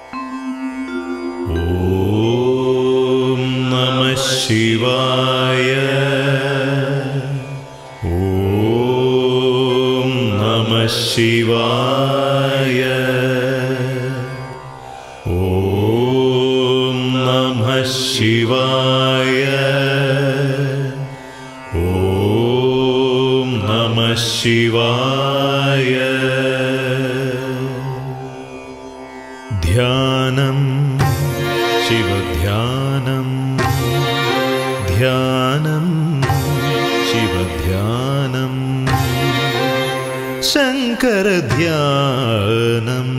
ഓം നമഃ ശിവായ. ഓം നമഃ ശിവായ. ഓം നമഃ ശിവായ. ഓം നമഃ ശിവായ. ധ്യാനം ശിവധ്യാനം. ധ്യാനം ശിവധ്യാനം. ശങ്കരധ്യാനം.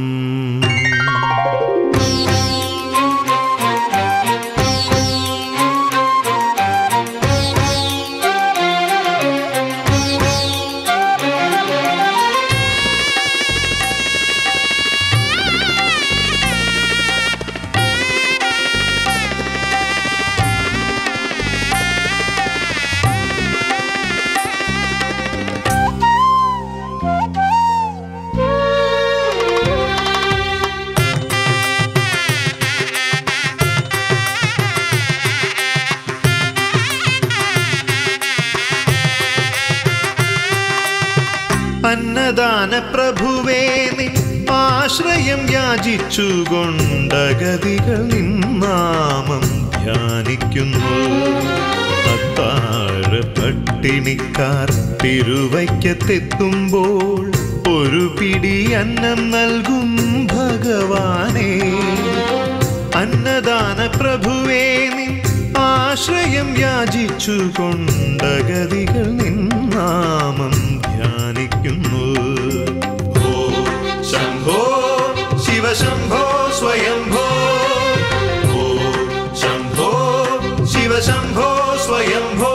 അന്നദാന പ്രഭുവേ നിൻ ആശ്രയം യാചിച്ചുകൊണ്ടഗതികൾ നിന്നാമം ധ്യാനിക്കുന്നു. അത്താഴ പട്ടിണിക്കാർ തിരുവയ്ക്കത്തെത്തുമ്പോൾ ഒരു പിടി അന്നം നൽകും ഭഗവാനേ. അന്നദാന പ്രഭുവേ നിൻ ആശ്രയം യാചിച്ചുകൊണ്ടഗതികൾ നിന്നാമം ധ്യാനിക്കുന്നു. ഓ ശംഭോ ശിവശംഭോ സ്വയംഭോ. ഓ ശംഭോ ശിവശംഭോ സ്വയംഭോ.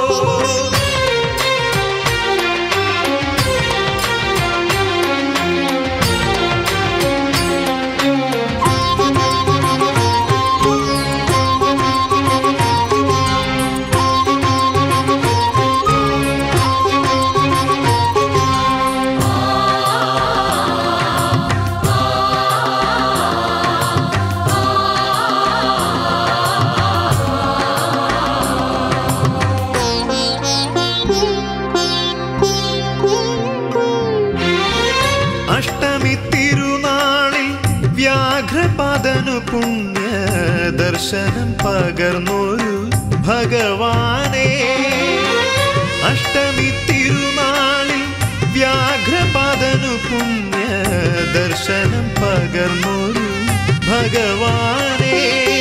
അഷ്ടമി തിരുനാളിൽ വ്യാഘ്രപാദനു പുണ്യ ദർശനം പകർന്നൊരു ഭഗവാനേ. അഷ്ടമി തിരുനാളിൽ വ്യാഘ്രപാദനു പുണ്യ ദർശനം പകർന്നൊരു ഭഗവാനേ.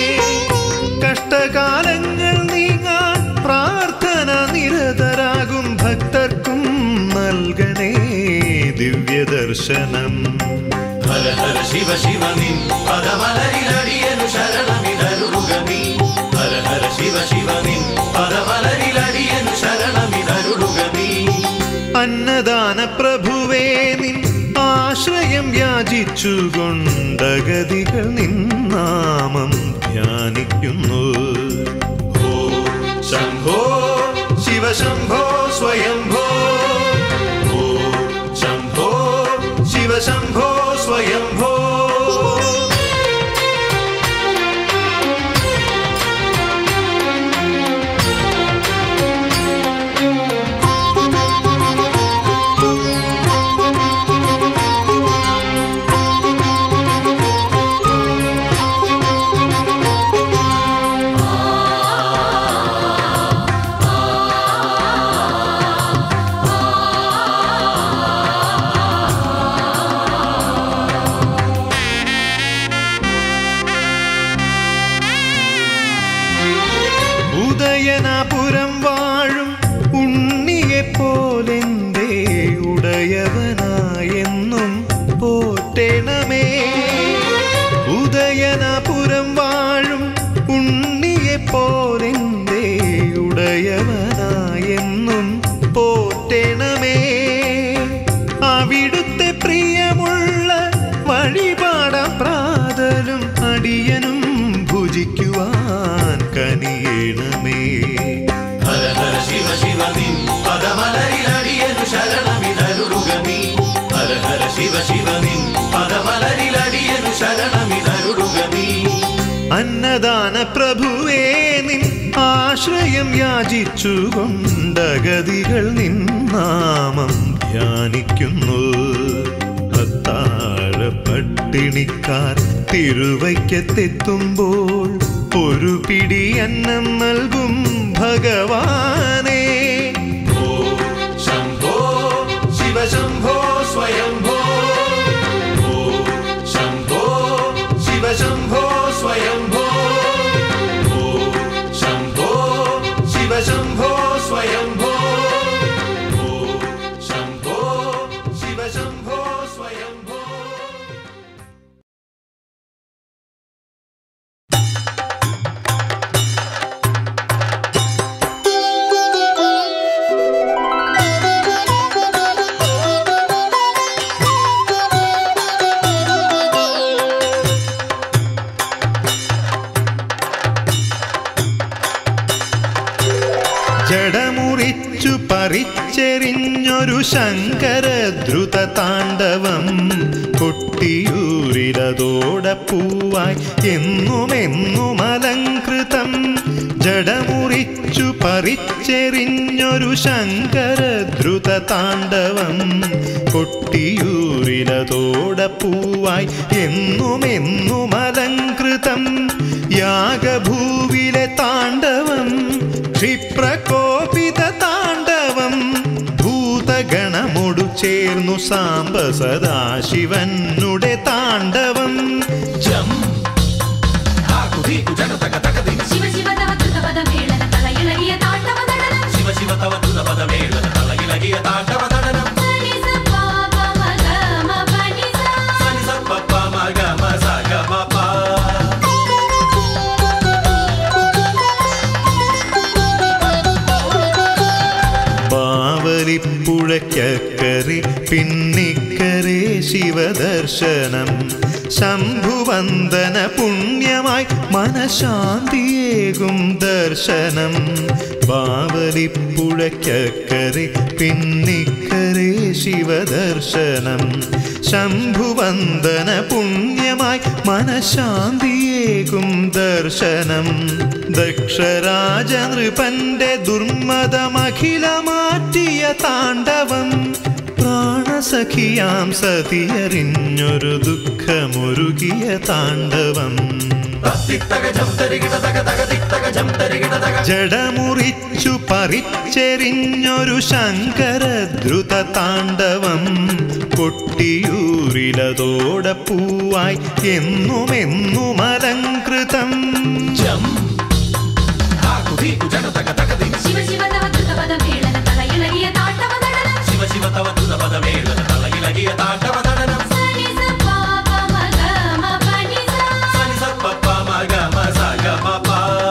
കഷ്ടകാലങ്ങൾ നീങ്ങാൻ പ്രാർത്ഥന നിരതരാകും ഭക്തർക്കും നൽകണേ ദിവ്യദർശനം. ഹര ഹര ശിവ ശിവ നിൻ പദമലരിലടിയനു ശരണമിതരുളുകമീ. ഹര ഹര ശിവ ശിവ നിൻ പദമലരിലടിയനു ശരണമിതരുളുകമീ. അന്നദാന പ്രഭുവേ നിൻ ആശ്രയം യാചിച്ചുകൊണ്ടഗതികൾ നിന്നാമം ധ്യാനിക്കുന്നു. ഓ ശംഭോ ശിവശംഭോ സ്വയംഭോ. ഓ ശംഭോ ശിവശംഭോ സ്വയംഭോ. ഉദയനാപുരം വാഴും ഉണ്ണിയെപ്പോലെന്തേ ഉടയവനായെന്നും പോറ്റണമേ. ഉദയനാപുരം വാഴും ഉണ്ണിയെപ്പോലെന്തേ ഉടയവനായെന്നും പോറ്റണമേ. അവിടുത്തെ പ്രിയമുള്ള വഴിപാടാം പ്രാതലും അടിയനും ഭുജിക്കുവാൻ കനിയണമേ. ഹര ഹര ശിവ ശിവ നിൻ പദമലരിലടിയനു ശരണമിതരുളുകമീ. ഹര ഹര ശിവ ശിവ നിൻ പദമലരിലടിയനു ശരണമിത അന്നദാന പ്രഭുവേ നിൻ ആശ്രയം യാചിച്ചുകൊണ്ടഗതികൾ നിന്നാമം ധ്യാനിക്കുന്നു. അത്താഴ പട്ടിണിക്കാർ തിരുവയ്ക്കത്തെത്തുമ്പോൾ ഒരു പിടി അന്നം നൽകും ഭഗവാനേ. ഓ ശംഭോ ശിവശംഭോ സ്വയംഭോ. ഓ ശംഭോ ശിവശംഭോ സ്വയംഭോ. ഓ ശംഭോ ശിവശംഭോ സ്വയംഭോ. ഓ ശംഭോ ശിവശംഭോ സ്വയംഭോ. ജടമുറിച്ചു പറിച്ചെറിഞ്ഞൊരു ശങ്കരദ്രുത താണ്ഡവം കൊട്ടിയൂരിലതോടെ പൂവായി എന്നുമെന്നും അലങ്കൃതം. ജടമുറിച്ചു പറിച്ചെറിഞ്ഞൊരു ശങ്കരദ്രുത താണ്ഡവം കൊട്ടിയൂരിലതോടെ പൂവായി എന്നുമെന്നും അലങ്കൃതം. യാഗഭൂവിലെ താണ്ഡവം ക്ഷിപ്രകോപിത താണ്ഡവം ഭൂതഗണമൊടു ചേർന്നു സാംബ സദാശിവനുടെ താണ്ഡവം. ജം ശിവ ശിവ തവ ദ്രുതപദമേളന തലയിളകിയ താണ്ഡവ നടനം. ശിവ ശിവ തവ ദ്രുതപദമേളന തലയിളകിയ താണ്ഡവ നടനം. സനി സ പ പ മ ഗ മ പ നി സ. സനി സ പ പ മ ഗ മ സ ഗ മ പ. ബാവലിപ്പുഴയ്ക്കക്കരെ പിന്നിക്കരെ ശിവദർശനം ശംഭുവന്ദന പുണ്യമായി മനഃശാന്തിയേകും ദർശനം. ബാവലിപ്പുഴയ്ക്കക്കരെ പിന്നിക്കരെ ശിവദർശനം ശംഭുവന്ദന പുണ്യമായി മനഃശാന്തിയേകും ദർശനം. ദക്ഷരാജ നൃപന്റെ ദുർമതമഖില മാറ്റിയ താണ്ഡവം പ്രാണസഖിയാം സതിയറിഞ്ഞൊരു ദുഃഖമൊരുകിയ താണ്ഡവം. ജടമുറിച്ചു പറിച്ചെറിഞ്ഞൊരു ശങ്കരദ്രുത താണ്ഡവം കൊട്ടിയൂരിലതോടെ പൂവായി എന്നുമെന്നും അലങ്കൃതം. ശിവ ശിവ തവ ദ്രുതപദമേളന തലയിളകിയ താണ്ഡവ നടനം. ശിവ ശിവ തവ ദ്രുതപദമേളന തലയിളകിയ താണ്ഡവ നടനം. സനി സ പ പ മ ഗ മ പ നി സ. സനി സ പ പ മ ഗ മ സ ഗ മ പ.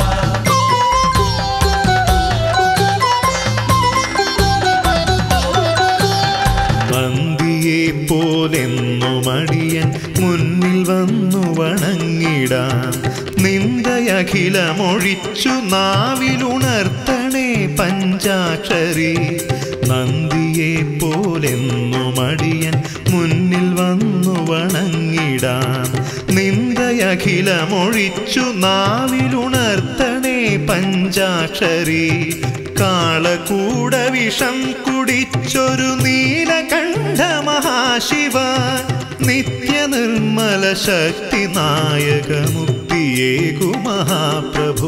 നന്ദിയെ പോലെന്നുമടിയൻ മുന്നിൽ വന്നു വണങ്ങിടാം. നിന്ദയഖിലമൊഴിച്ചു നാവിലുണർത്തണേ പഞ്ചാക്ഷരി. നന്ദിയെ പോലെന്നുമടിയൻ മുന്നിൽ വന്നു വണങ്ങിടാം. നിന്ദയഖിലമൊഴിച്ചു നാവിലുണർത്തണേ പഞ്ചാക്ഷരി. കാളകൂട വിഷം കുടിച്ചൊരു നീലകണ്ഠ മഹാശിവ നിത്യനിർമ്മല ശക്തി നായക മുക്തിയേകു മഹാപ്രഭോ.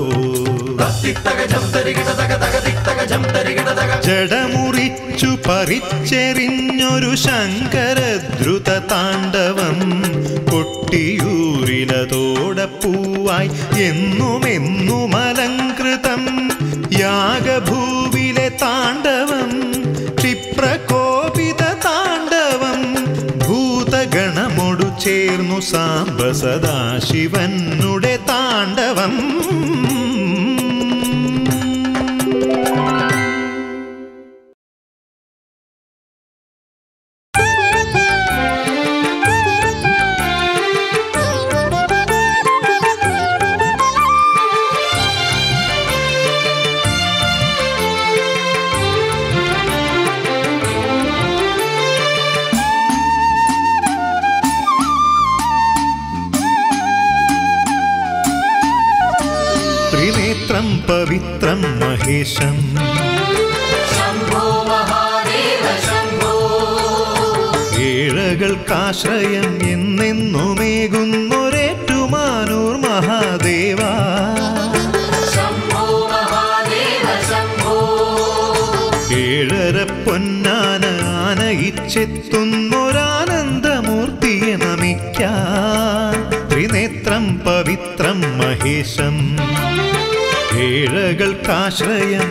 ജടമുറിച്ചു പറിച്ചെറിഞ്ഞൊരു ശങ്കരദ്രുത താണ്ഡവം കൊട്ടിയൂരിലതോടെ പൂവായി എന്നുമെന്നും അലങ്കൃതം. യാഗഭൂവിലെ താണ്ഡവം ക്ഷിപ്രകോപിത താണ്ഡവം ഭൂതഗണമൊടു ചേർന്നു സാംബ സദാശിവനുടെ താണ്ഡവം. ത്രിനേത്രം പവിത്രം മഹേശം ശംഭോ മഹാദേവ ശംഭോ ഏഴകൾക്കാശ്രയം എന്നെന്നുമേകുന്നൊരേറ്റുമാനൂർ മഹാദേവ ശംഭോ മഹാദേവ ശംഭോ ഏഴര പൊന്നാന ആനയിച്ചെത്തുന്നൊരാനന്ദമൂർത്തിയെ നമിക്കാൻ ത്രിനേത്രം പവിത്രം മഹേശം ഏഴകൾക്കാശ്രയം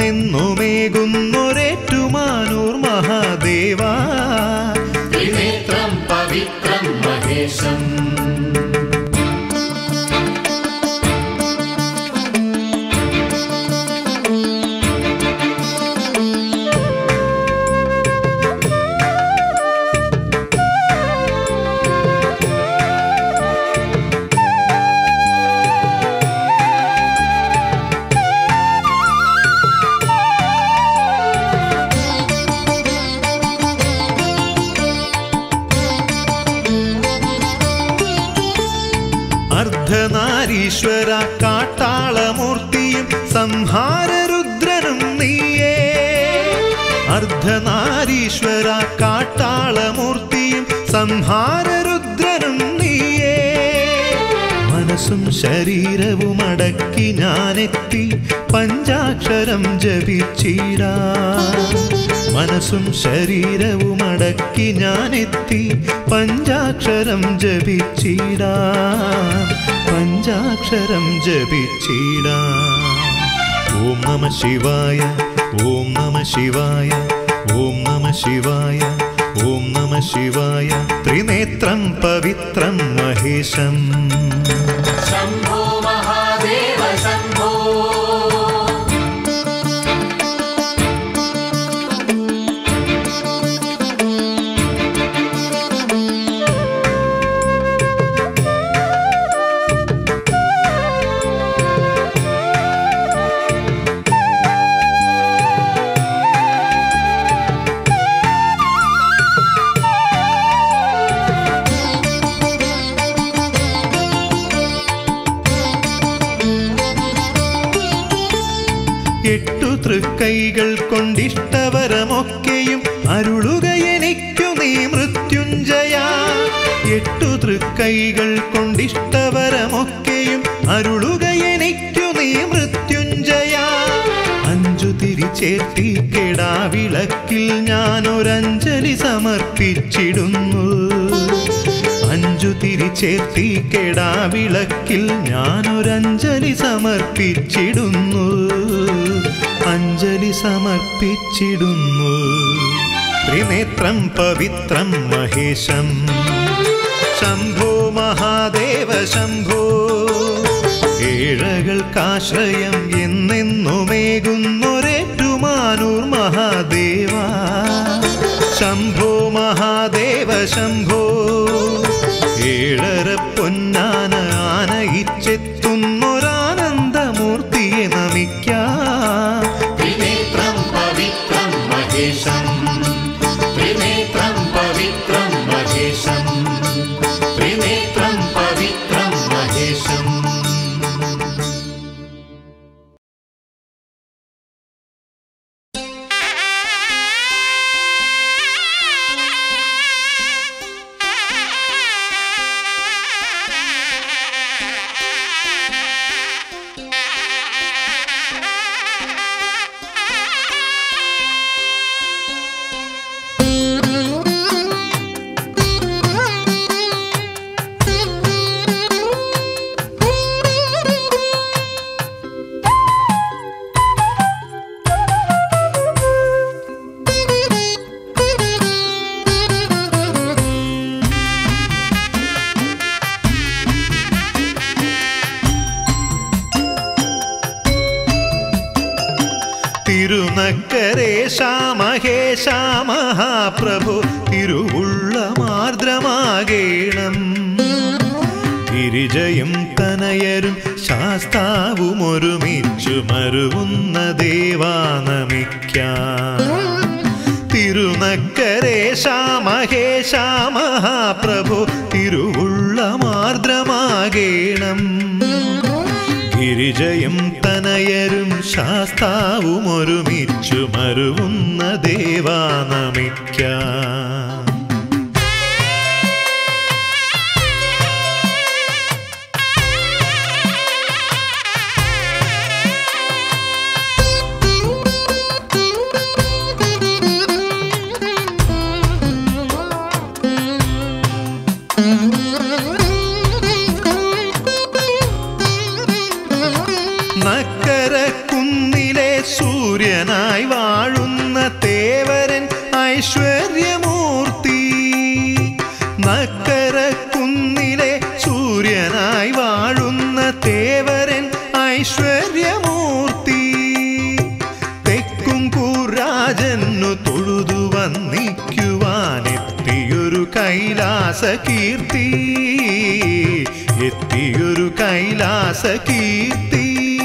എന്നെന്നുമേകുന്നൊരേറ്റുമാനൂർ മഹാദേവ ത്രിനേത്രം പവിത്രം മഹേശം അർദ്ധനാരീശ്വര കാട്ടാളമൂർത്തിയും സംഹാരരുദ്രനും നീയേ അർദ്ധനാരീശ്വര കാട്ടാളമൂർത്തിയും സംഹാരരുദ്രനും നീയേ മനസ്സും ശരീരവും അടക്കി ഞാനെത്തി പഞ്ചാക്ഷരം ജപിച്ചിടാ മനസ്സും ശരീരവും അടക്കി ഞാനെത്തി പഞ്ചാക്ഷരം ജപിച്ചിടാ പഞ്ചാക്ഷരം ജപിച്ചിടാ ഓം നമ ശിവായ ഓം നമ ശിവായ ഓം നമ ശിവായ ഓം നമ ശിവായ ത്രിനേത്രം പവിത്രം മഹേശം ശംഭോ മഹാദേവ ശംഭോ എട്ടു തൃക്കൈകൾ കൊണ്ടിഷ്ടവരമൊക്കെയും അരുളുക എനിക്കു നീ മൃത്യുഞ്ജയ എട്ടു തൃക്കൈകൾ കൊണ്ടിഷ്ടവരമൊക്കെയും അരുളുക എനിക്കു നീ മൃത്യുഞ്ജയ അഞ്ചു തിരിച്ചേറ്റി കെടാവിളക്കിൽ ഞാനൊരഞ്ജലി സമർപ്പിച്ചിടുന്നു അഞ്ചു തിരിച്ചേറ്റി കെടാവിളക്കിൽ ഞാനൊരഞ്ജലി സമർപ്പിച്ചിടുന്നു അഞ്ജലി സമർപ്പിച്ചിടുന്നു ത്രിനേത്രം പവിത്രം മഹേശം ശംഭോ മഹാദേവ ശംഭോ ഏഴകൾക്കാശ്രയം എന്നെന്നുമേകുന്നൊരേറ്റുമാനൂർ മഹാദേവ ശംഭോ മഹാദേവ ശംഭോ ഏഴര പൊന്നാന ആനയിച്ചെത്തുന്നൊരാനന്ദമൂർത്തിയെ നമിക്കാം ത്രിനേത്രം പവിത്രം മഹേശം ത്രിനേത്രം പവിത്രം മഹേശം ത്രിനേത്രം പവിത്രം മഹേശം തിരുനക്കരേശ മഹേശ മഹാപ്രഭു തിരുവുള്ളമാർദ്രമാകേണം ഗിരിജയും തനയരും ശാസ്താവും ഒരുമിച്ചു മരുവുന്ന ദേവാനമിക്കാം തിരുനക്കരേശ മഹേശ മഹാപ്രഭു തിരുവുള്ളമാർദ്രമാകേണം ഗിരിജയും തനയരും ശാസ്താവും ഒരുമിച്ചു മരുവുന്ന ദേവാ നമിക്കാം. നക്കരക്കുന്നിലെ സൂര്യനായി വാഴുന്ന തേവരൻ ഐശ്വര്യമൂർത്തി. നക്കരക്കുന്നിലെ സൂര്യനായി വാഴുന്ന തേവരൻ ഐശ്വര്യമൂർത്തി. തെക്കും കൂരാജന്നു തൊഴുതു വന്നിക്കുവാനെത്തിയൊരു കൈലാസ കീർത്തി. എത്തിയൊരു കൈലാസ കീർത്തി.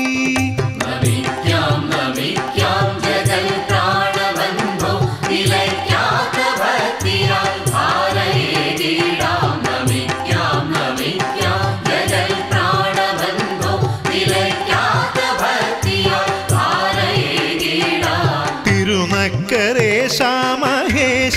തിരുനക്കരേശ മഹേശ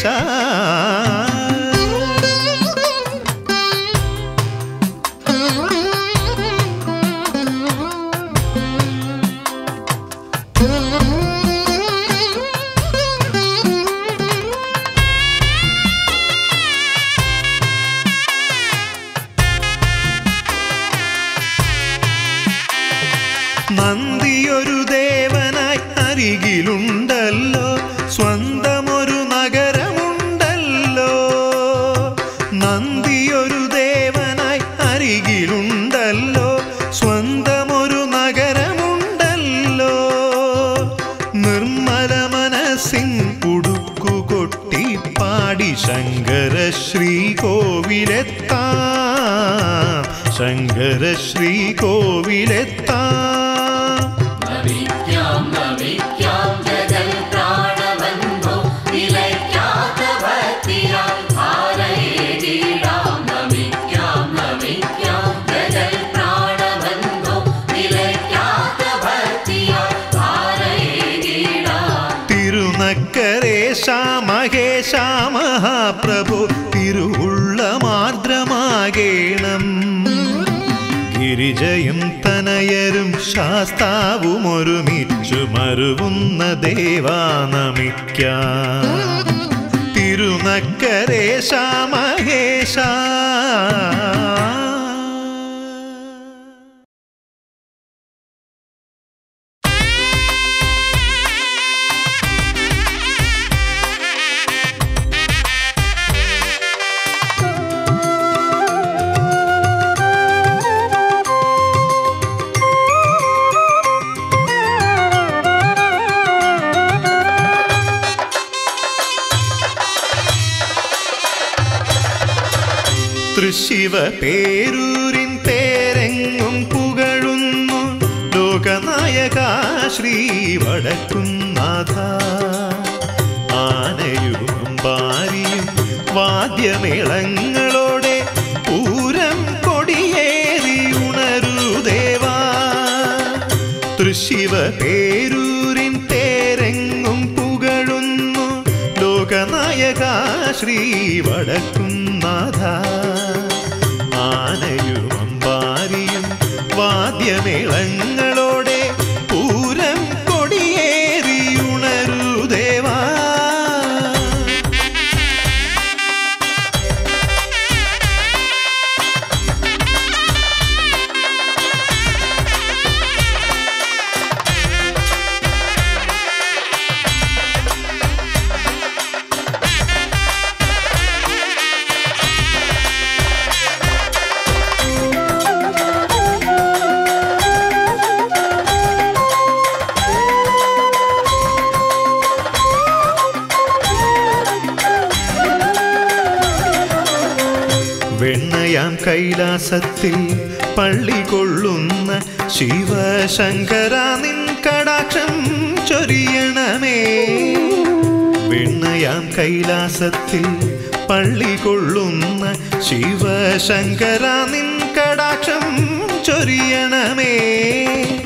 നന്ദിയൊരു ദേവനായി അരികിലുണ്ടല്ലോ, സ്വന്തമൊരു നഗരമുണ്ടല്ലോ. നന്ദിയൊരു ദേവനായി അരികിലുണ്ടല്ലോ, സ്വന്തമൊരു നഗരമുണ്ടല്ലോ. നിർമ്മല മനസ്സിൻ ഉടുക്കു കൊട്ടി പാടി ശങ്കര ശ്രീകോവിലെത്താം. ശങ്കര ശ്രീകോവിലെത്താം. തിരുനക്കരേശ മഹേശ മഹാപ്രഭു തിരുവുള്ളമാർദ്രമാകേണം. ഗിരിജയും തനയരും ശാസ്താവും ഒരുമിച്ചു മരുവുന്ന ദേവാ നമിക്കാം. തിരുനക്കരേശ മഹേശ. തൃശിവ പേരൂരിൻ പേരെങ്ങും പുകഴുന്നു ലോകനായക ശ്രീ വടക്കുംനാഥ. ആനയും അമ്പാരിയും വാദ്യമേളങ്ങളോടെ പൂരം കൊടിയേറി ഉണരൂ ദേവാ. തൃശിവ പേരൂരിൻ പേരെങ്ങും പുകഴുന്നു ലോകനായക ശ്രീ വടക്കുംനാഥ. ആനയും അമ്പാരിയും വാദ്യമേളങ്ങളോടെ പൂരം കൊടിയേറി ഉണരൂ ദേവാ. വെണ്ണയാം കൈലാസത്തിൽ പള്ളി കൊള്ളുന്ന ശിവശങ്കര നിൻ കടാക്ഷം ചൊരിയണമേ. വെണ്ണയാം കൈലാസത്തിൽ പള്ളി കൊള്ളുന്ന ശിവശങ്കര നിൻ കടാക്ഷം ചൊരിയണമേ.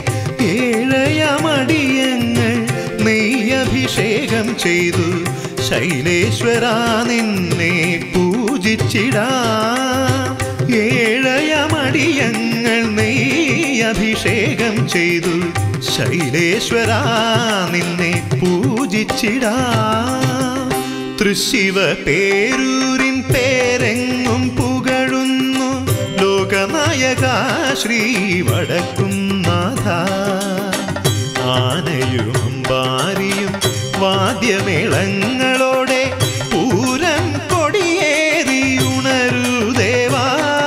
ചെയ്തു ശൈലേശ്വരാ നിന്നെ പൂജിച്ചിടാം. ഏഴയമടിയങ്ങൾ നെയ്യ് അഭിഷേകം ചെയ്തു ശൈലേശ്വരാ നിന്നെ പൂജിച്ചിടാം. തൃശിവ പേരൂരിൻ പേരെങ്ങും പുകഴുന്നു ലോകനായക ശ്രീ വടക്കുംനാഥ. ആനയും അമ്പാരിയും വാദ്യമേളങ്ങളോടെ പൂരം കൊടിയേറിയുണരൂ ദേവാ.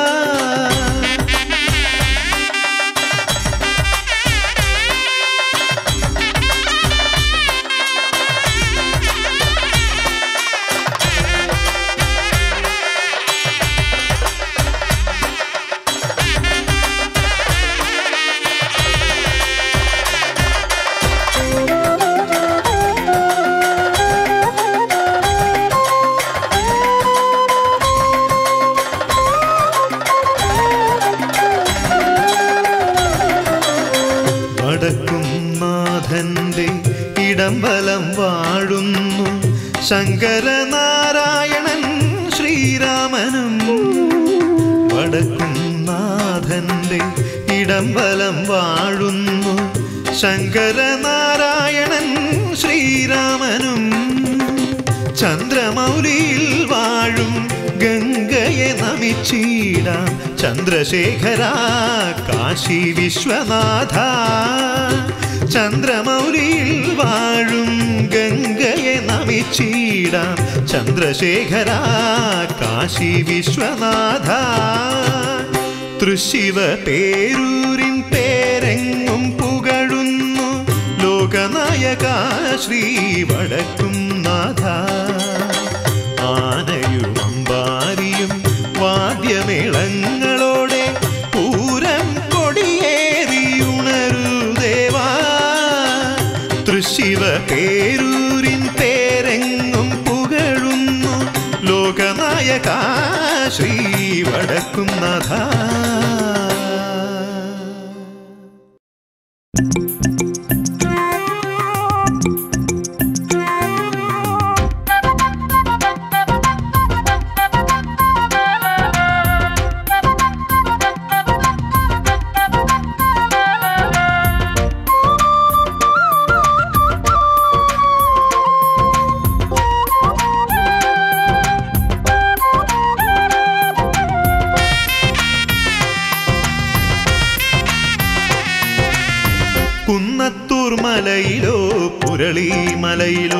വടക്കുംനാഥന്റെ ഇടംബലം വാഴുന്നു ശങ്കരനാരായണൻ ശ്രീരാമനും. വടക്കുംനാഥന്റെ ഇടംബലം വാഴുന്നു ശങ്കരനാരായണൻ ശ്രീരാമനും. ചന്ദ്രമൗലിയിൽ വാഴും ഗംഗയെ നമിച്ചിടാം ചന്ദ്രശേഖരാ കാശി വിശ്വനാഥ. ചന്ദ്രമൗലിയിൽ വാഴും ഗംഗയെ നമിച്ചിടാം ചന്ദ്രശേഖരാ കാശി വിശ്വനാഥ. തൃശിവ പേരൂരിൻ പേരെങ്ങും പുകഴുന്നു ലോകനായക ശ്രീ വടക്കുംനാഥ. ആനയും അമ്പാരിയും വാദ്യമേളങ്ങളോടെ പൂരം കൊടിയേറിയുണരൂ ദേവാ. തൃശിവ പേരൂരിൻ പേരെങ്ങും പുകഴുന്നു ലോകനായക ശ്രീ വടക്കുംനാഥ. കുന്നത്തൂർ മലയിലോ പുരളിമലയിലോ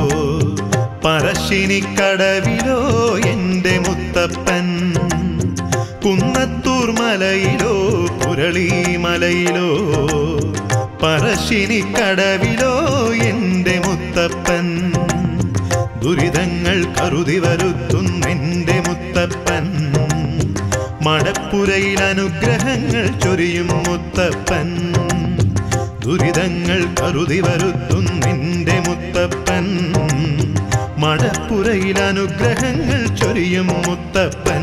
പറശ്ശിനിക്കടവിലോ എൻ്റെ മുത്തപ്പൻ. കുന്നത്തൂർ മലയിലോ പുരളിമലയിലോ പറശ്ശിനിക്കടവിലോ എൻ്റെ മുത്തപ്പൻ. ദുരിതങ്ങൾ കരുതി വരുത്തുന്നെൻ്റെ മുത്തപ്പൻ. മടപ്പുരയിൽ അനുഗ്രഹങ്ങൾ ചൊരിയും മുത്തപ്പൻ. ദുരിതങ്ങൾ കരുതി വരുത്തുന്നെൻ്റെ മുത്തപ്പൻ. മടപ്പുരയിൽ അനുഗ്രഹങ്ങൾ ചൊരിയും മുത്തപ്പൻ.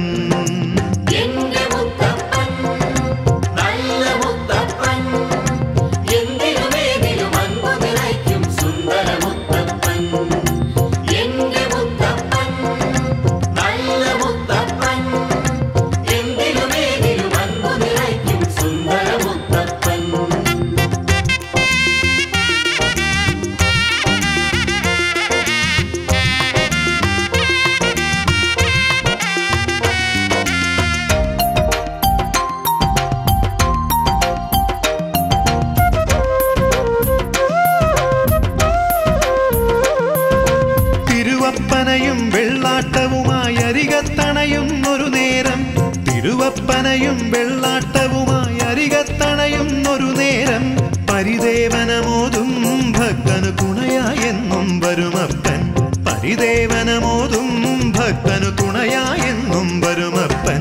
തിരുവപ്പനയും വെള്ളാട്ടവുമായി അരികത്തണയുന്നൊരു നേരം. തിരുവപ്പനയും വെള്ളാട്ടവുമായി അരികത്തണയുന്നൊരു നേരം. പരിദേവനമോതും ഭക്തനു തുണയായെന്നും വരുമപ്പൻ. പരിദേവനമോതും ഭക്തനു തുണയായെന്നും വരുമപ്പൻ.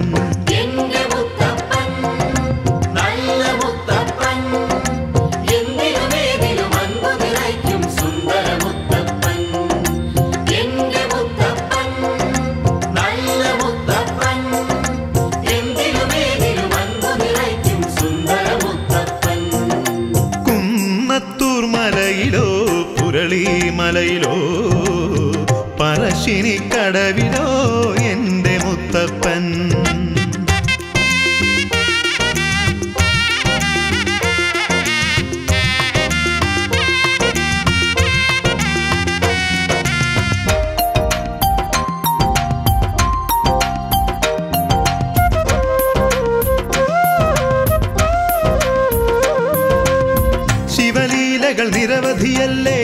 മലയിലോ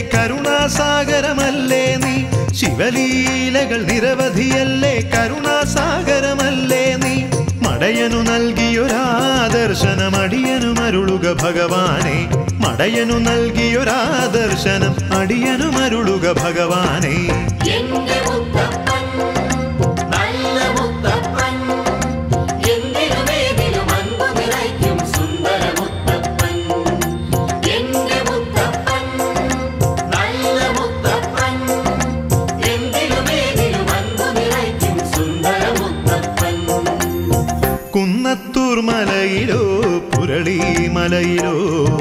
കരുണാസാഗരമല്ലേ നീ ശിവലീലകൾ നിരവധിയല്ലേ കരുണാസാഗരമല്ലേ നീ മടയനു നൽകിയൊരാദർശനം അടിയനുമരുളുക ഭഗവാനെ മടയനു നൽകിയൊരാദർശനം അടിയനുമരുളുക ഭഗവാനെ എന്റെ മുത്തപ്പൻ നല്ല മുത്തപ്പൻ എന്തിലും ഏതിലും അൻപു നിറയ്ക്കും സുന്ദര മുത്തപ്പൻ എന്റെ മുത്തപ്പൻ നല്ല മുത്തപ്പൻ എന്തിലും ഏതിലും അൻപു നിറയ്ക്കും സുന്ദര മുത്തപ്പൻ കുന്നത്തൂർ മലയിലോ പുരളിമലയിലോ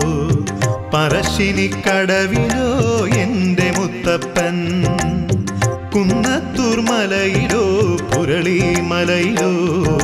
പറശ്ശിനിക്കടവിലോ എന്റെ മുത്തപ്പൻ കുന്നത്തൂർ മലയിലോ പുരളിമലയിലോ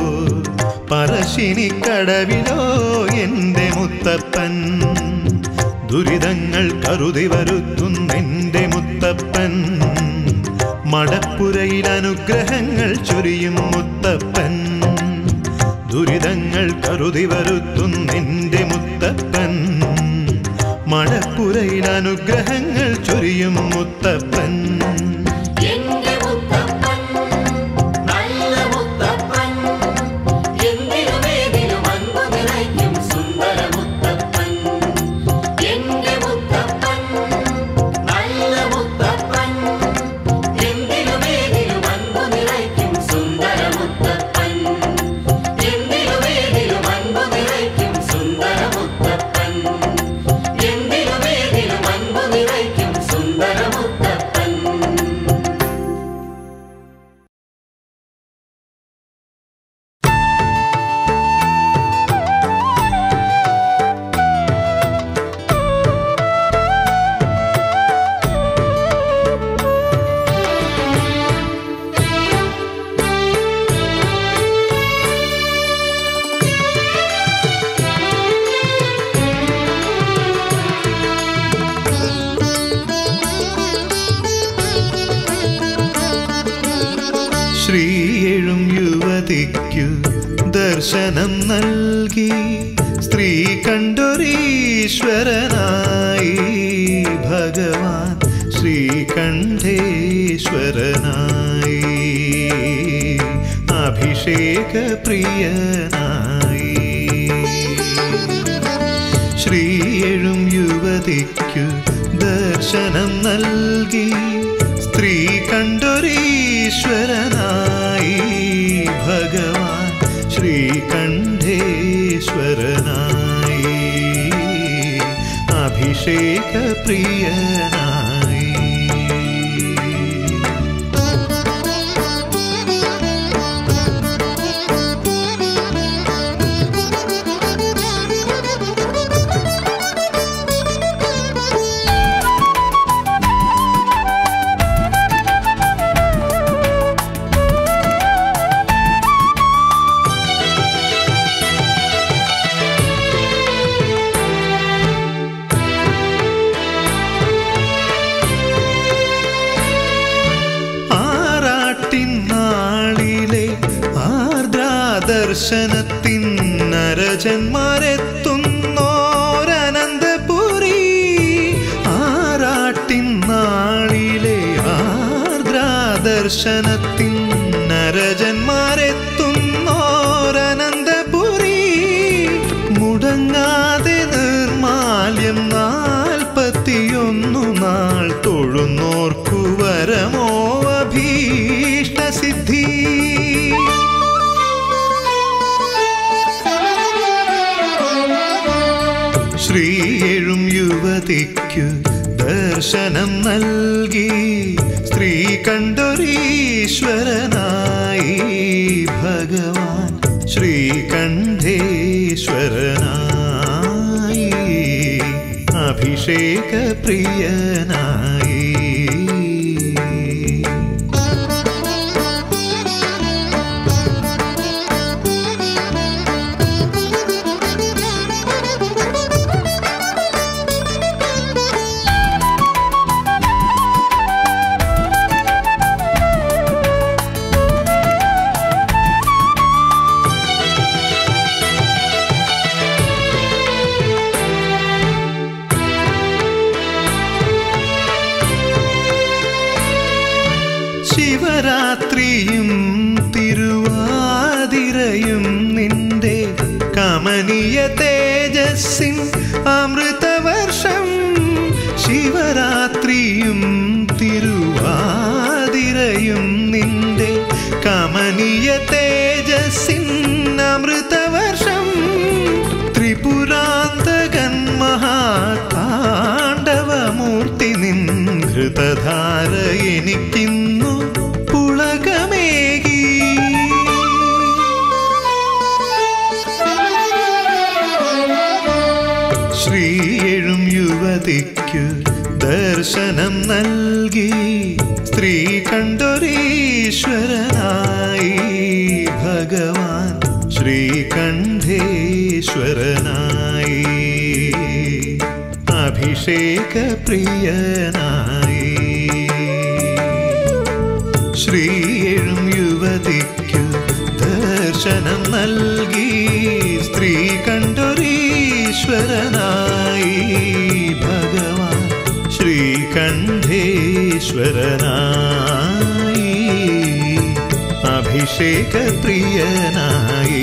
പറശ്ശിനിക്കടവിലോ എന്റെ മുത്തപ്പൻ ദുരിതങ്ങൾ കരുതി വരുത്തുന്നെന്റെ മുത്തപ്പൻ മടപ്പുരയിൽ അനുഗ്രഹങ്ങൾ ചൊരിയും മുത്തപ്പൻ ദുരിതങ്ങൾ കരുതി വരുത്തുന്നെന്റെ മുത്തപ്പൻ മടപ്പുരയിൽ അനുഗ്രഹങ്ങൾ ചൊരിയും മുത്തപ്പൻ എന്റെ മുത്തപ്പൻ നല്ല മുത്തപ്പൻ എന്തിലും ഏതിലും അൻപു നിറയ്ക്കും സുന്ദര മുത്തപ്പൻ എന്റെ മുത്തപ്പൻ നല്ല മുത്തപ്പൻ എന്തിലും ഏതിലും അൻപു നിറയ്ക്കും സുന്ദര മുത്തപ്പൻ എന്തിലും ഏതിലും അൻപു നിറയ്ക്കും സുന്ദര മുത്തപ്പൻ എന്തിലും ഏതിലും അൻപു നിറയ്ക്കും സുന്ദര മുത്തപ്പൻ ശ്രീയെഴും യുവതിക്കു ദർശനം നൽകി സ്ത്രീ കണ്ടൊരീശ്വരനായി ഭഗവാൻ ശ്രീകണ്ഠേശ്വരനായി അഭിഷേക പ്രിയനായി ശ്രീയെഴും യുവതിക്കു ദർശനം നൽകി സ്ത്രീ കണ്ടൊരീശ്വരനായി ഭഗവാൻ ശ്രീകണ്ഠേശ്വരനായി അഭിഷേക പ്രിയനായി ദർശനത്തിൻ നരജന്മാരെത്തുന്നോരനന്തപുരി ആറാട്ടിൻ നാളിലെ ആർദ്രാദർശനത്തിൻ നരജന്മാരെത്തുന്നോരനന്തപുരി മുടങ്ങാതെ നിർമാല്യം 41 നാൾ തൊഴുന്നോർക്കു വരമോ അഭീഷ്ടസിദ്ധി ശ്രീയെഴും യുവതിക്കു ദർശനം നൽകി സ്ത്രീ കണ്ടൊരീശ്വരനായി ഭഗവാൻ ശ്രീകണ്ഠേശ്വരനായി അഭിഷേക പ്രിയനായി കമനീയ തേജസ്സിൻ അമൃതവർഷം ശിവരാത്രിയും തിരുവാതിരയും നിന്റെ കമനീയ തേജസ്സിൻ അമൃതവർഷം ത്രിപുരാന്തകൻ മഹാതാണ്ഡവമൂർത്തി നിൻ ഹൃതധാര എനിക്കിന്നു പുളകമേകി. ശ്രീയെഴും യുവതിക്കു ദർശനം നൽകി സ്ത്രീ കണ്ടൊരീശ്വരനായി ഭഗവാൻ ശ്രീകണ്ഠേശ്വരനായി അഭിഷേക പ്രിയനായി. ശ്രീയെഴും യുവതിക്കു ദർശനം നൽകി സ്ത്രീ കണ്ടൊരീശ്വരനായി ഭഗവാൻ ശ്രീകണ്ഠേശ്വരനായി അഭിഷേക പ്രിയനായി.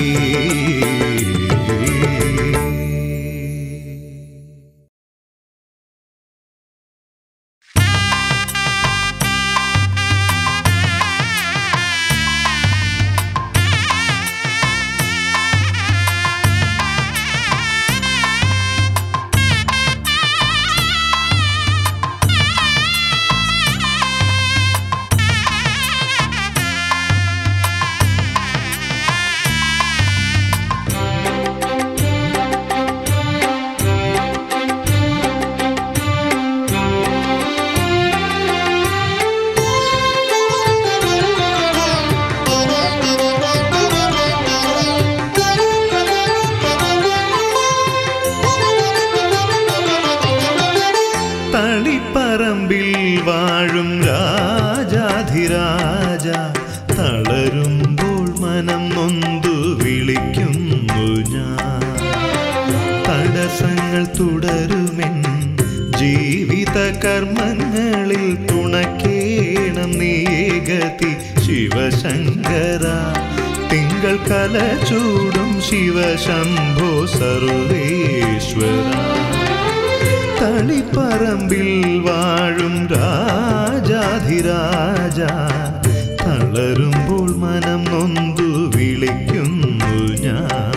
തളിപ്പറമ്പിൽ വാഴും രാജാധിരാജ തളരുമ്പോൾ മനം നൊന്തു വിളിക്കുന്നു ഞാൻ. തടസ്സങ്ങൾ തുടരുമെൻ ജീവിത കർമ്മങ്ങളിൽ തുണക്കേണം നീഗതി ശിവശങ്കര. തിങ്കൾ കല ചൂടും ശിവശംഭോ സർവേശ്വര. തളിപ്പറമ്പിൽ വാഴും രാജാധിരാജ തളരുമ്പോൾ മനം നൊന്തു വിളിക്കുന്നു ഞാൻ.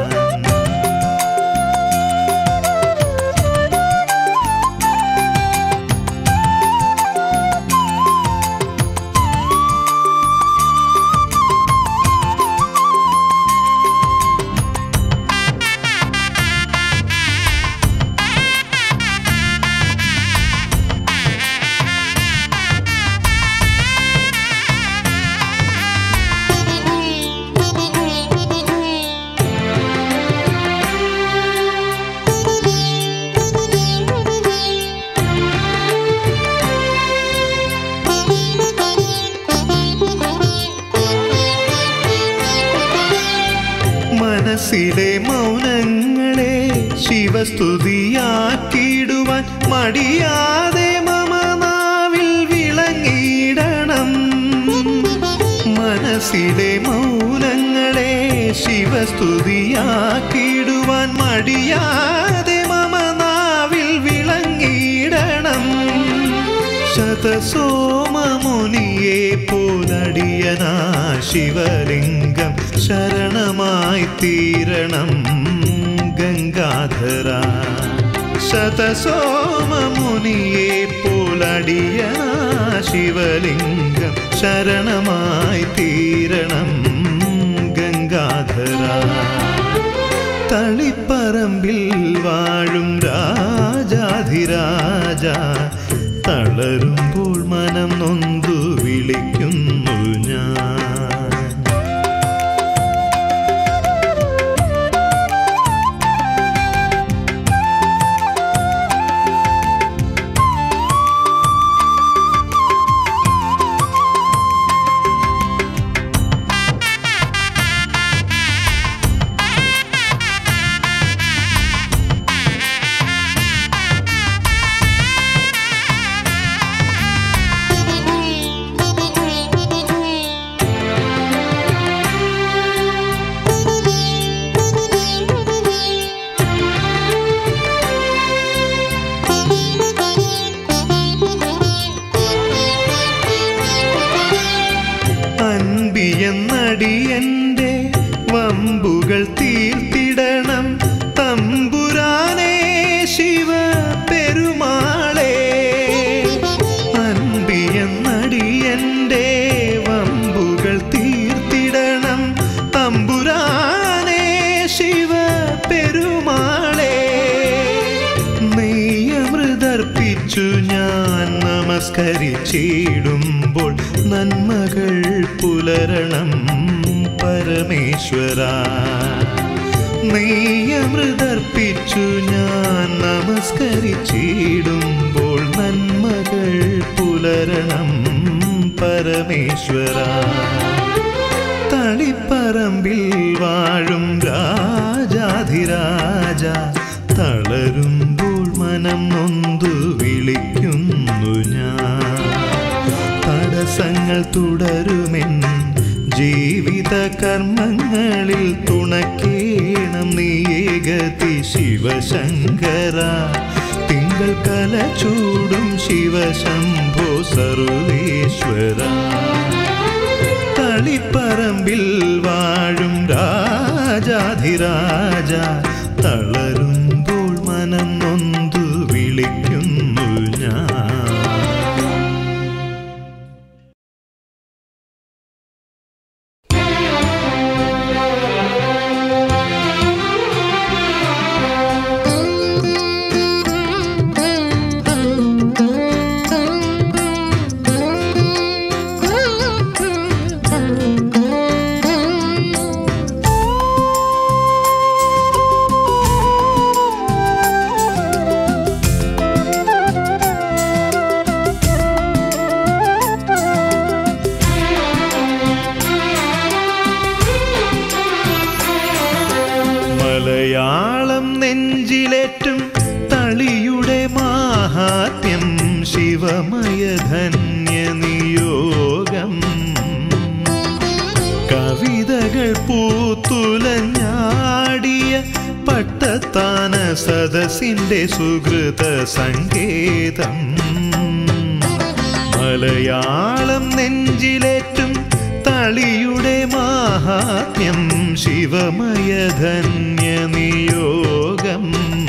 മനസ്സിലെ മൗനങ്ങളെ ശിവസ്തുതിയാക്കിടുവാൻ മടിയാതെ മമ നാവിൽ വിളങ്ങിടണം. മനസ്സിലെ മൗനങ്ങളെ ശിവസ്തുതിയാക്കിടുവാൻ മടിയാതെ മമ നാവിൽ വിളങ്ങിടണം. ശതസോമമുനിയെ പോലടിയനാ ശിവലിംഗം ശരണമായി തീരണം ഗംഗാധര. ശതസോമമുനിയെ പോലടിയനാ ശിവലിംഗം ശരണമായി തീരണം ഗംഗാധര. തളിപ്പറമ്പിൽ വാഴും രാജാധിരാജ തളരുമ്പോൾ മനം നൊന്തു വിളിക്കുന്നു ഞാൻ. തീർത്തിടണം തമ്പുരാനേ ശിവ പെരുമാളേ. അൻപിയെന്നടിയന്റെ വമ്പുകൾ തീർത്തിടണം തമ്പുരാനേ ശിവ പെരുമാളേ. നെയ്യമൃതർപ്പിച്ചു ഞാൻ നമസ്കരിച്ചിടുമ്പോൾ നന്മകൾ പുലരണം പരമേശ്വര. നെയ്യമൃതർപ്പിച്ചു ഞാൻ നമസ്കരിച്ചിടുമ്പോൾ നന്മകൾ പുലരണം പരമേശ്വര. തളിപ്പറമ്പിൽ വാഴും രാജാധിരാജ തളരുമ്പോൾ മനം നൊന്തു വിളിക്കുന്നു ഞാൻ. തടസ്സങ്ങൾ തുടരുമെൻ ജീവിത കർമ്മങ്ങളിൽ തുണക്കേണം നീയേകതി ശിവശങ്കര. തിങ്കൾ കല ചൂടും ശിവശംഭോ സർവേശ്വര. തളിപ്പറമ്പിൽ വാഴും രാജാധിരാജ തളരുമ്പോൾ മനം നൊന്തു വിളിക്കുന്നു ഞാൻ. മലയാളം നെഞ്ചിലേറ്റും തളിയുടെ മാഹാത്മ്യം ശിവമയധന്യ നിയോഗം. കവിതകൾ പൂത്തുലഞ്ഞാടിയ പട്ടത്താന സദസ്സിന്റെ സുഹൃത സങ്കേതം. മലയാളം നെഞ്ചിലേറ്റും തളിയുടെ മാഹാത്മ്യം ശിവമയധന്യ നിയോഗം.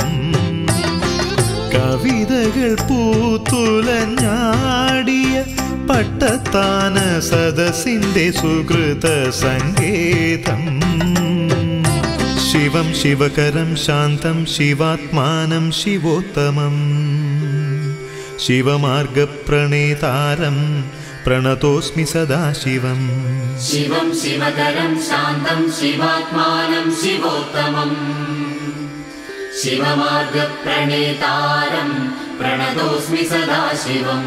കവിതകൾ പൂത്തുലഞ്ഞാടിയ പട്ടത്താന സദസ്സിന്റെ സുഹൃത സങ്കേതം. ശിവം ശിവകരം ശാന്തം ശിവാത്മാനം ശിവോത്തമം. ശിവമാർഗപ്രണേതാരം പ്രണതോസ്മി സദാശിവം. ശിവം ശിവകരം ശാന്തം ശിവാത്മാനം ശിവോത്തമം. ശിവമാർഗപ്രണേതാരം പ്രണതോസ്മി സദാശിവം.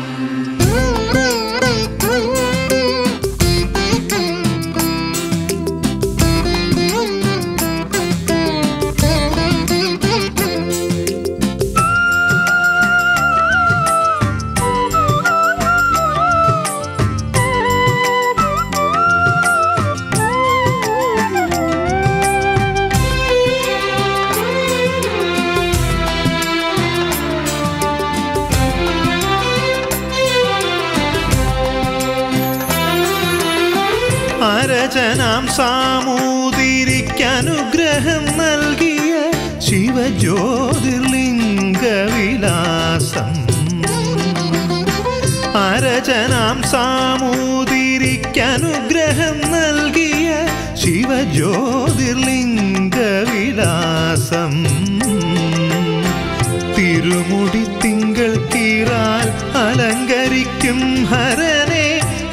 അരചനാം സാമൂതിരിക്കനുഗ്രഹം നൽകിയ ശിവജ്യോതിർലിംഗവിലാസം. അരചനാം സാമൂതിരിക്കനുഗ്രഹം നൽകിയ ശിവജ്യോതിർലിംഗവിലാസം. തിരുമുടി തിങ്കൾ കീറാൽ അലങ്കരിക്കും ഹരനെ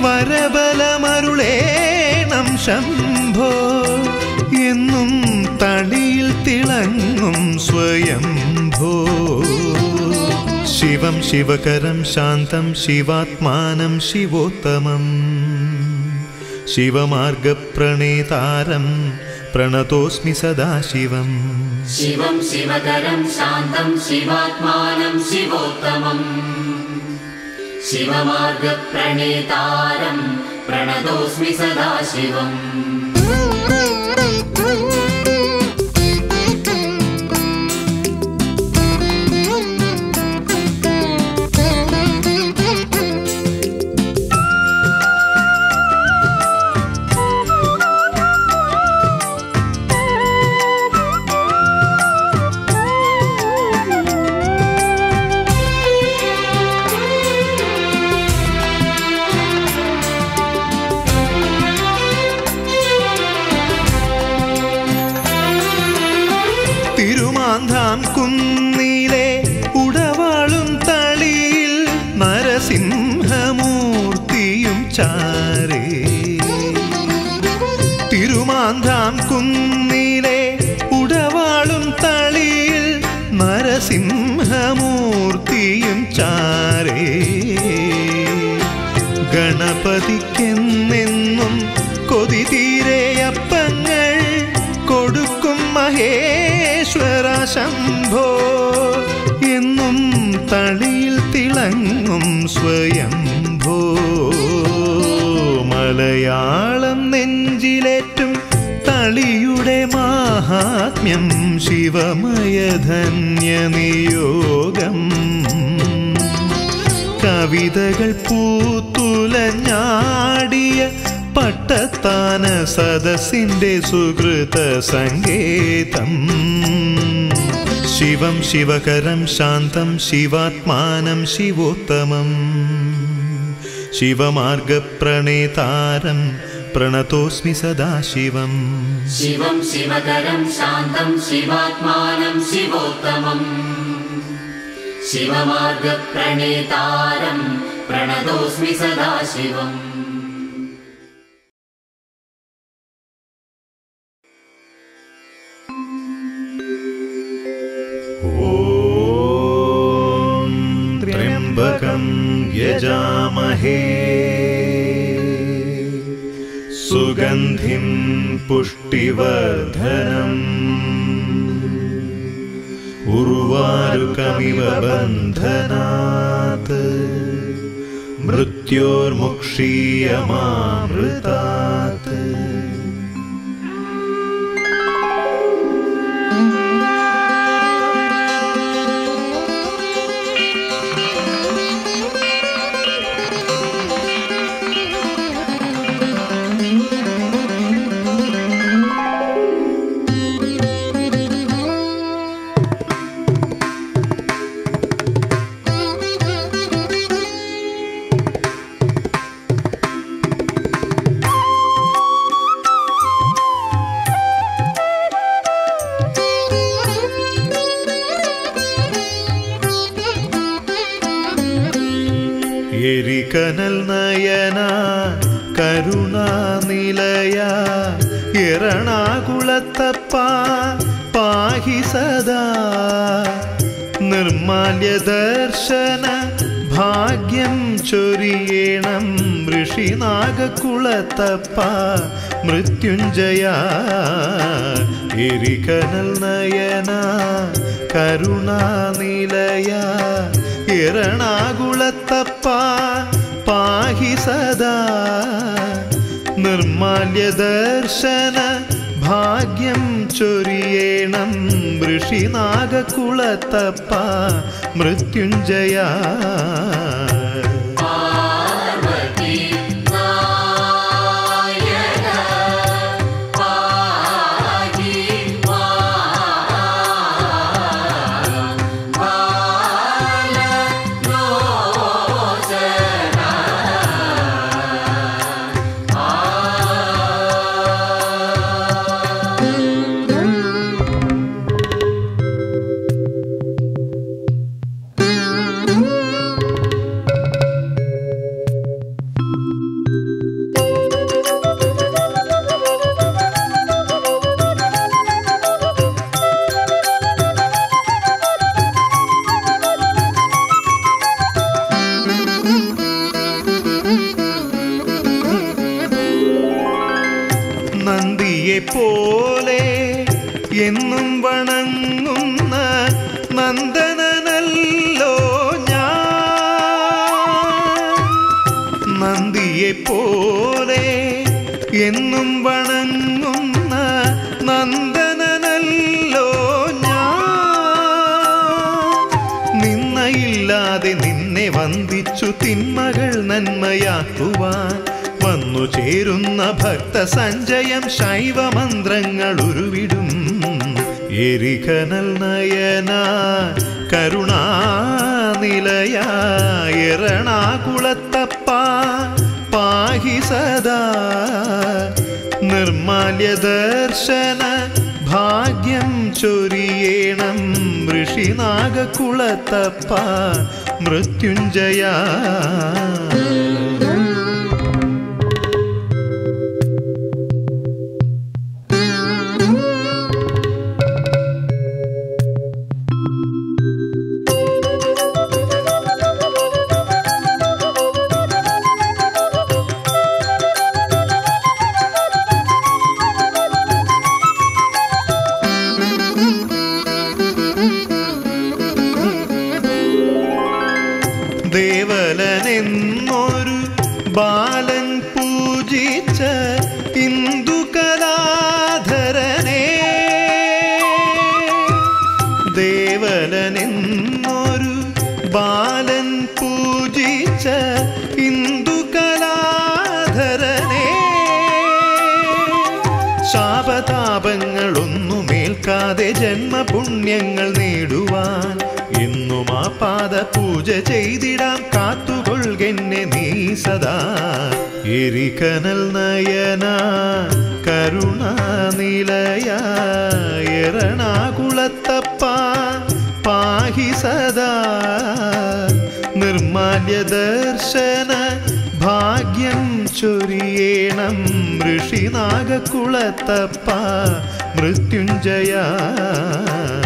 വരബലമരുളേണം ശംഭോ. എന്നും തളിയിൽ തിളങ്ങും സ്വയംഭോ. ശിവം ശിവകരം ശാന്തം ശിവാത്മാനം ശിവോത്തമം. ശിവമാർഗപ്രണേതാരം പ്രണതോസ്മി സദാശിവം. ശിവം ശിവകരം ശാന്തം ശിവാത്മാനം ശിവോത്തമം. ശിവമാർഗപ്രണേതാരം പ്രണതോസ്മി സദാശിവം. തിരുമാന്താം കുന്നിലെ ഉടവാളും തളിയിൽ നരസിംഹമൂർത്തിയും ചാരേ. തിരുമാന്താം കുന്നിലെ ഉടവാളും തളിയിൽ നരസിംഹമൂർത്തിയും ചാരേ. ഗണപതിക്കെന്നെന്നും കൊതി തീരെയപ്പങ്ങൾ കൊടുക്കും മഹേശ്വര ശംഭോ. എന്നും തളിയിൽ തിളങ്ങും സ്വയംഭോ. മലയാളം നെഞ്ചിലേറ്റും തളിയുടെ മാഹാത്മ്യം ശിവമയധന്യനിയോഗം. കവിതകൾ പൂത്തുലഞ്ഞാടിയ പട്ടത്താന സദസ്സിന്റെ സുകൃത സങ്കേതം. ശിവം ശിവകരം ശാന്തം ശിവാത്മാനം ശിവോത്തമം. ശിവമാർഗപ്രണേതാരം പ്രണതോസ്മി സദാശിവം. ശിവം ശിവകരം ശാന്തം ശിവാത്മാനം ശിവോത്തമം. ശിവമാർഗപ്രണേതാരം പ്രണതോസ്മി സദാശിവം. ഓം ത്രയംബകം യജാമഹേ സുഗന്ധിം പുഷ്ടിവർധനം. ഉർവാരുകമിവ ബന്ധനാത് മൃത്യോർമുക്ഷീയമാമൃതാത്. എരികനൽ നയന കരുണാനിലയ എറണാകുളത്തപ്പ പാഹി സദാ. നിർമാല്യ ദർശന ഭാഗ്യം ചൊരിയേണം ഋഷിനാഗകുളത്തപ്പ മൃത്യുഞ്ജയ. എരികനൽ നയന കരുണാനിലയ എറണാകുളത്തപ്പ പാഹി സദാ. നിർമാല്യ ദർശന ഭാഗ്യം ചൊരിയേണം ഋഷിനാഗകുളത്തപ്പ മൃത്യുഞ്ജയ. നന്ദിയെ പോലെ എന്നും വണങ്ങുന്ന നന്ദനനല്ലോ ഞാൻ. നന്ദിയെ പോലെ എന്നും വണങ്ങുന്ന നന്ദനനല്ലോ ഞാൻ. നിന്നയില്ലാതെ നിന്നെ വന്ദിച്ചു തിന്മകൾ നന്മയാക്കുവാൻ വന്നു ചേരുന്ന ഭക്ത സഞ്ജയം ശൈവമന്ത്രങ്ങൾ ഉരുവിടും. എരികനൽ നയന കരുണാനിലയ എറണാകുളത്തപ്പ പാഹി സദാ. നിർമാല്യ ദർശന ഭാഗ്യ ഭാഗ്യം ചൊരിയേണം ഋഷിനാഗകുളത്തപ്പ മൃത്യുഞ്ജയ. ദേവലനെന്നൊരു ബാലൻ പൂജിച്ച ഇന്ദുകലാധരനെ, ദേവലനെന്നൊരു ബാലൻ പൂജിച്ച ഇന്ദുകലാധരനെ, ശാപതാപങ്ങളൊന്നുമേൽക്കാതെ ജന്മപുണ്യങ്ങൾ നേടുവാൻ എന്നും ആ പാദ പൂജ ചെയ്തിടാം. കാത്തുകൊള്ളുകെന്നെ നീ സദാ. എരികനൽ നയന കരുണാനിലയ എറണാകുളത്തപ്പ പാഹി സദാ. നിർമാല്യ ദർശന ഭാഗ്യം ചൊരിയേണം ഋഷിനാഗകുളത്തപ്പ മൃത്യുഞ്ജയ.